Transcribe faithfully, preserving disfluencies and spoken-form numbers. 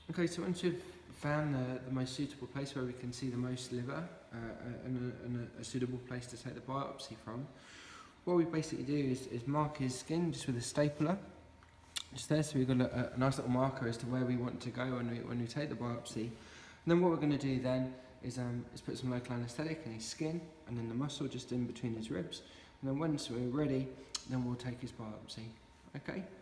Okay, so once we've found the, the most suitable place where we can see the most liver uh, and, a, and a, a suitable place to take the biopsy from, what we basically do is, is mark his skin just with a stapler, just there, so we've got a, a nice little marker as to where we want to go when we, when we take the biopsy. And then what we're going to do then is, um, is put some local anaesthetic in his skin and then the muscle just in between his ribs. And then once we're ready, then we'll take his biopsy. Okay?